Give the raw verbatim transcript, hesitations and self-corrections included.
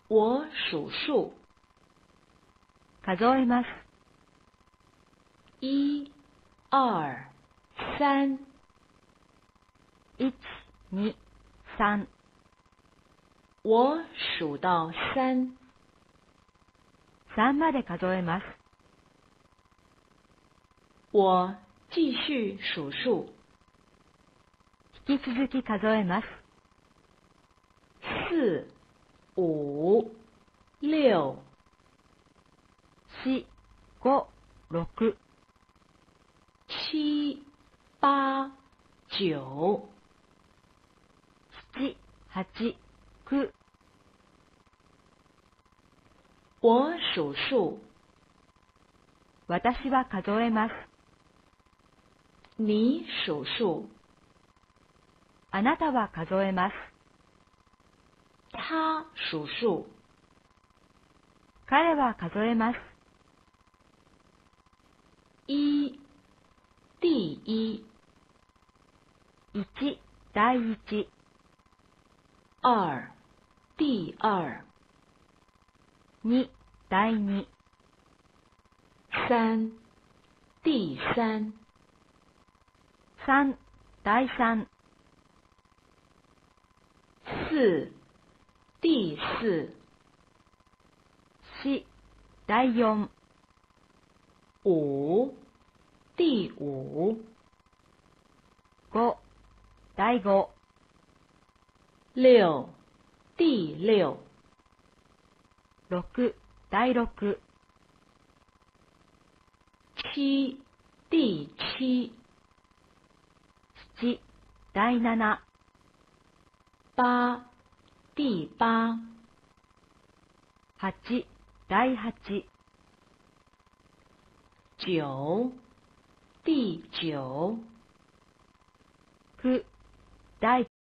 我数数。 数えます。 一、二、三。 一、二、三。 我数到三。 三まで数えます。 我继续数数。 引き続き数えます。 四、五、六。 四、五、六。 七、八、九。 七、八、九。 我数数。 私は数えます。 你数数。 あなたは数えます。 他数数。 彼は数えます。 一、第一。 一、第一。 二、第二。 二、第二。 三、第三。 三、第三。 四、第四。 四、第四。 五、第五。 五、第五。 六、第六。 六、第六。 七、第七。 七、第七。 八、第八。 八、第八。 九、第九。 九、第